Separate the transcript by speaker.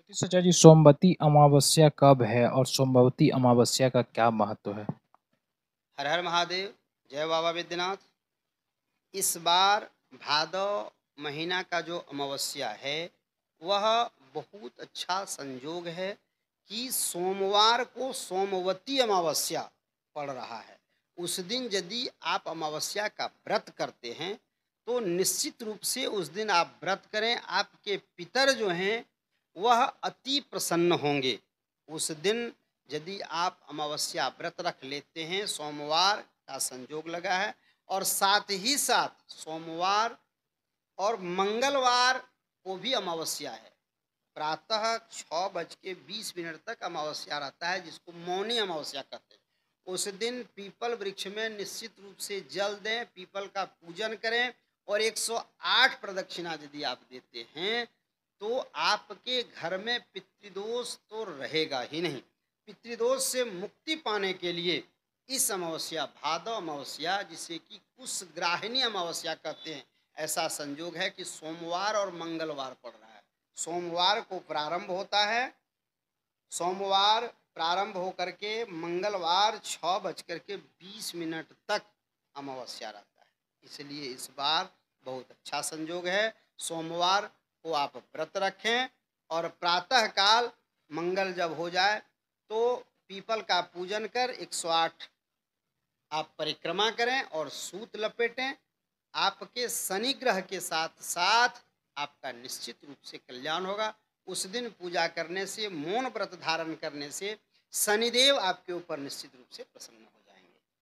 Speaker 1: तो चाचा जी, सोमवती अमावस्या कब है और सोमवती अमावस्या का क्या महत्व है?
Speaker 2: हर हर महादेव। जय बाबा विद्यनाथ। इस बार भादव महीना का जो अमावस्या है वह बहुत अच्छा संयोग है कि सोमवार को सोमवती अमावस्या पड़ रहा है। उस दिन यदि आप अमावस्या का व्रत करते हैं तो निश्चित रूप से उस दिन आप व्रत करें, आपके पितर जो हैं वह अति प्रसन्न होंगे। उस दिन यदि आप अमावस्या व्रत रख लेते हैं, सोमवार का संयोग लगा है और साथ ही साथ सोमवार और मंगलवार को भी अमावस्या है। प्रातः 6:20 तक अमावस्या रहता है, जिसको मौनी अमावस्या कहते हैं। उस दिन पीपल वृक्ष में निश्चित रूप से जल दें, पीपल का पूजन करें और 108 प्रदक्षिणा यदि आप देते हैं तो आपके घर में पितृदोष तो रहेगा ही नहीं। पितृदोष से मुक्ति पाने के लिए इस अमावस्या, भादव अमावस्या, जिसे कि कुशग्राहिनी अमावस्या कहते हैं, ऐसा संयोग है कि सोमवार और मंगलवार पड़ रहा है। सोमवार को प्रारंभ होता है, सोमवार प्रारंभ होकर के मंगलवार 6:20 तक अमावस्या रहता है। इसलिए इस बार बहुत अच्छा संयोग है। सोमवार को आप व्रत रखें और प्रातः काल मंगल जब हो जाए तो पीपल का पूजन कर 108 आप परिक्रमा करें और सूत लपेटें। आपके शनि ग्रह के साथ साथ आपका निश्चित रूप से कल्याण होगा। उस दिन पूजा करने से, मौन व्रत धारण करने से शनिदेव आपके ऊपर निश्चित रूप से प्रसन्न होंगे।